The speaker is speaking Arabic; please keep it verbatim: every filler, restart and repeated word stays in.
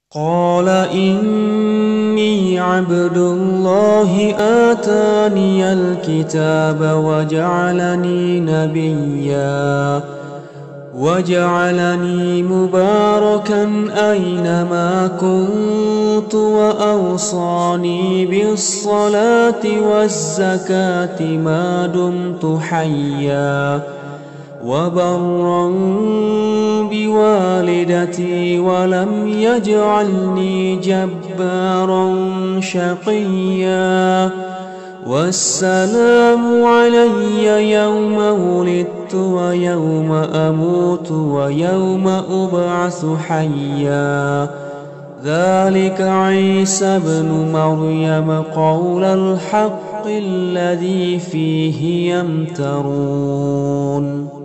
قال إني عبد الله آتاني الكتاب وجعلني نبيا وجعلني مباركا أينما كنت وأوصاني بالصلاة والزكاة ما دمت حيا وبرا بوالدتي ولم يجعلني جبارا شقيا والسلام علي يوم ولدت ويوم أموت ويوم أبعث حيا ذلك عيسى ابن مريم قول الحق الذي فيه يمترون.